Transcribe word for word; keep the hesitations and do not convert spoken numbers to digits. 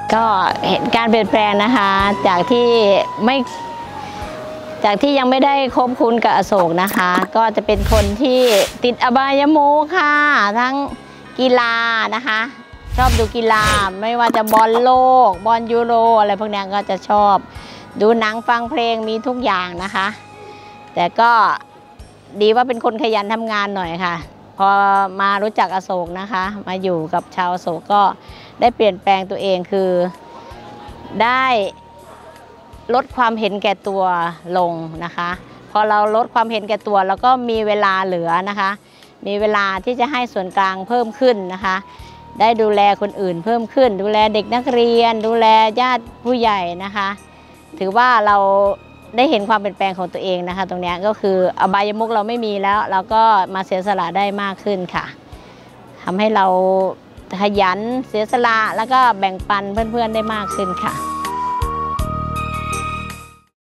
ก็เห็นการเปลี่ยนแปลงนะคะจากที่ไม่จากที่ยังไม่ได้คบคุ้นกับอโศกนะคะก็จะเป็นคนที่ติดอบายมุขค่ะทั้งกีฬานะคะชอบดูกีฬาไม่ว่าจะบอลโลกบอลยูโรอะไรพวกนี้ก็จะชอบดูหนังฟังเพลงมีทุกอย่างนะคะแต่ก็ดีว่าเป็นคนขยันทำงานหน่อยค่ะพอมารู้จักอโศกนะคะมาอยู่กับชาวอโศกก็ได้เปลี่ยนแปลงตัวเองคือได้ลดความเห็นแก่ตัวลงนะคะพอเราลดความเห็นแก่ตัวแล้วก็มีเวลาเหลือนะคะมีเวลาที่จะให้ส่วนกลางเพิ่มขึ้นนะคะได้ดูแลคนอื่นเพิ่มขึ้นดูแลเด็กนักเรียนดูแลญาติผู้ใหญ่นะคะถือว่าเราได้เห็นความเปลี่ยนแปลงของตัวเองนะคะตรงนี้ก็คืออบายมุขเราไม่มีแล้วเราก็มาเสียสละได้มากขึ้นค่ะทำให้เราขยันเสียสละแล้วก็แบ่งปันเพื่อนๆได้มากขึ้นค่ะ